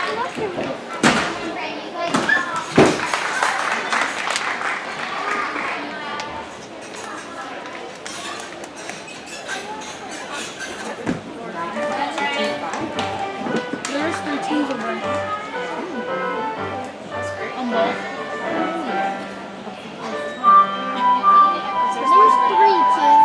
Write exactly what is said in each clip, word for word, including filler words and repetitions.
There's three teams of them. On both. There's three teams.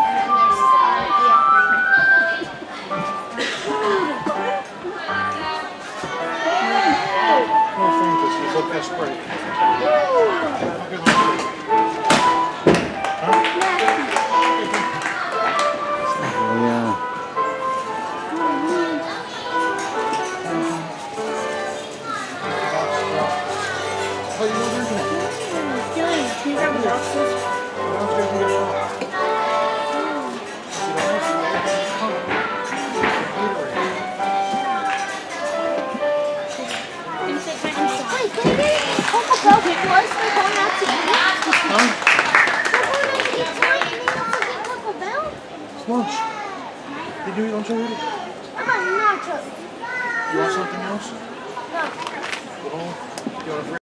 No, thank you. She's okay, spray. Have a good one. Yeah. Oh, you know there's one. Can you grab the boxes? Downstairs we got one. Wait, can you get Coco Bell before we're going out to eat? Huh? We're going out to eat tonight and then also get Coco Bell? It's lunch. Did you eat lunch already? How about nachos? You want something else? No. Well, you want a